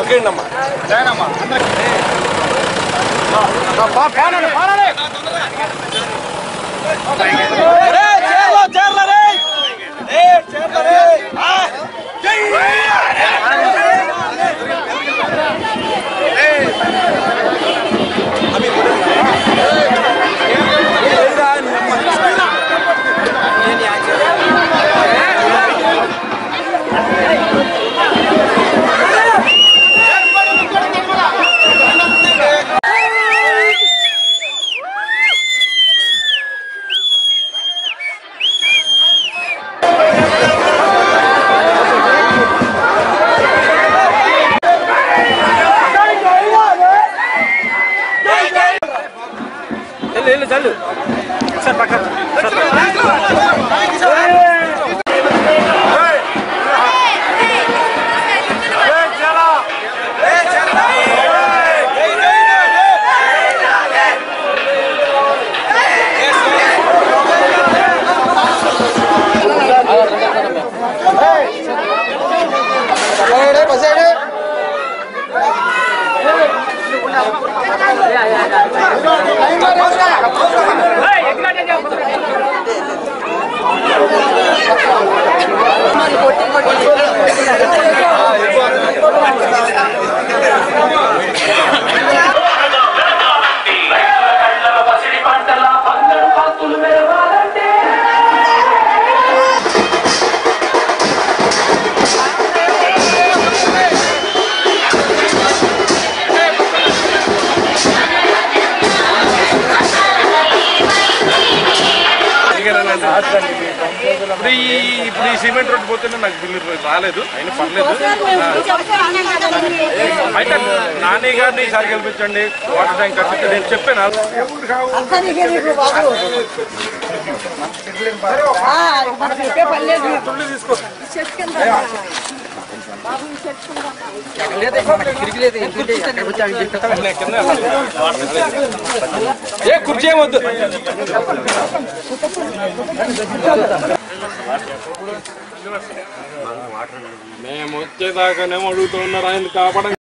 ఓకేనమ్మా జాయినమ్మా పానండి పానండి चल सर पकड़ ఇప్పుడు ఈ సిమెంట్ రోడ్డు పోతేనే నాకు బిల్లు రాలేదు అయినా పర్లేదు అయితే నాని గారిని ఈసారి గెలిపించండి వాటర్ ట్యాంక్ కట్టించి నేను చెప్పాను ఏ కుర్చీ ఏమొద్దు మేము వచ్చేదాకానేమో అడుగుతూ ఉన్నారు ఆయన కాపాడ